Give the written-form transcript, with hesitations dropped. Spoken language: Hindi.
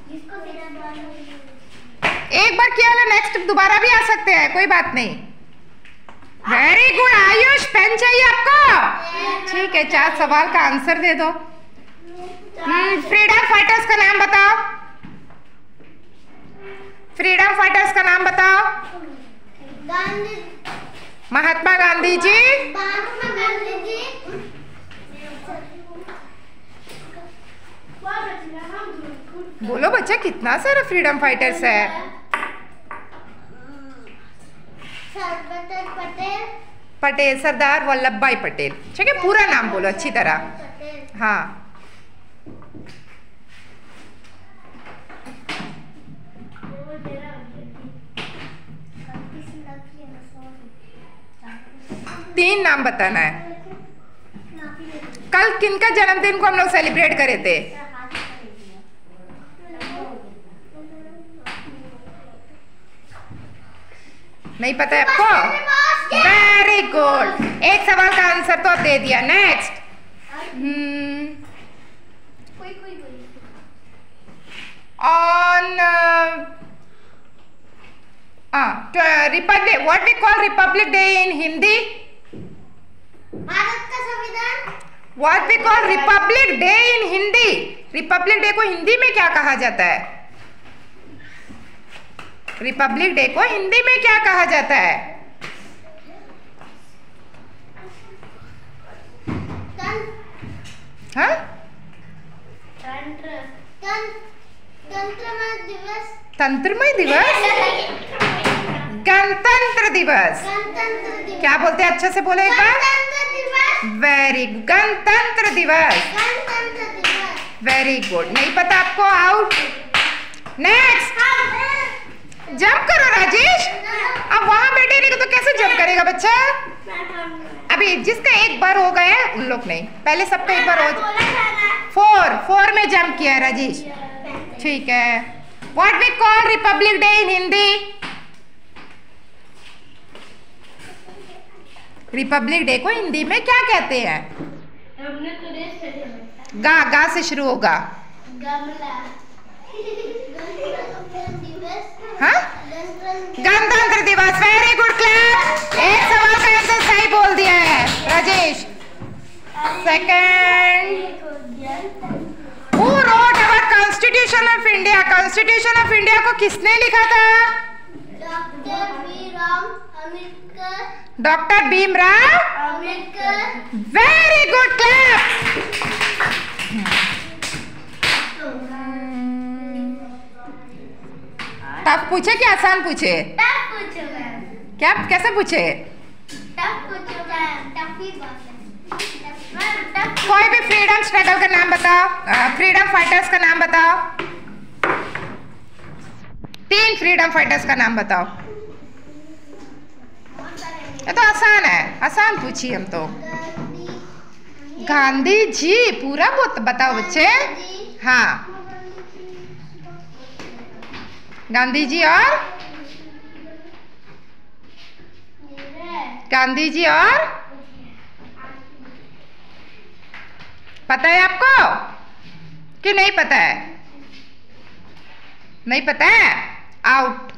एक बार किया ना, नेक्स्ट दोबारा भी आ सकते हैं, कोई बात नहीं। वेरी गुड आयुष, पेन चाहिए आपको? ठीक है, 4 सवाल का आंसर दे दो। फ्रीडम फाइटर्स का नाम बताओ। फ्रीडम फाइटर्स का नाम बताओ। महात्मा गांधी जी। बोलो बच्चा, कितना सारा फ्रीडम फाइटर्स है। पटेल, सरदार वल्लभ भाई पटेल। ठीक है, पूरा नाम बोलो अच्छी तरह। हाँ, तीन नाम बताना है। कल किनका जन्मदिन को हम लोग सेलिब्रेट करे थे? नहीं पता है आपको? वेरी गुड, एक सवाल का आंसर तो दे दिया। Next, on republic, what we call republic day in Hindi? Bharat का संविधान। What we call republic day in Hindi? Republic day को हिंदी में क्या कहा जाता है? रिपब्लिक डे को हिंदी में क्या कहा जाता है? हाँ? तंत्रमय दिवस। गणतंत्र दिवस। क्या बोलते हैं, अच्छे से बोले एक बार। वेरी गुड, गणतंत्र दिवस। वेरी गुड, नहीं पता आपको? आउट। नेक्स्ट, जंप करो राजेश। अब वहां बैठे रहेगा तो कैसे जंप करेगा बच्चा? अभी जिसका एक बार हो गया उन लोग नहीं, पहले सबका एक बार हो। 4 में जंप किया है राजेश। ठीक है, what we call republic day in Hindi? Republic day को हिंदी में क्या कहते हैं? गा से शुरू होगा। हाँ, गणतंत्र दिवस। Very good, clap. एक सवाल का आंसर सही बोल दिया है Rajesh. Second, who wrote our constitution of India? Constitution of India को किसने लिखा था? Doctor Bhimrao Ambedkar. Very good, clap. Tough पूछे कि आसान पूछे? टफ पूछो मैम। क्या, कैसे पूछे? टफ पूछो मैम, टफ ही बात है। कोई भी फ्रीडम स्ट्रगल का नाम बताओ, फ्रीडम फाइटर्स का नाम बताओ। 3 फ्रीडम फाइटर्स का नाम बताओ। ये तो आसान है, आसान पूछी हम तो। गांधी जी, पूरा बताओ बच्चे। हाँ, गांधी जी और गांधी जी और पता है आपको कि नहीं पता है? नहीं पता है? आउट।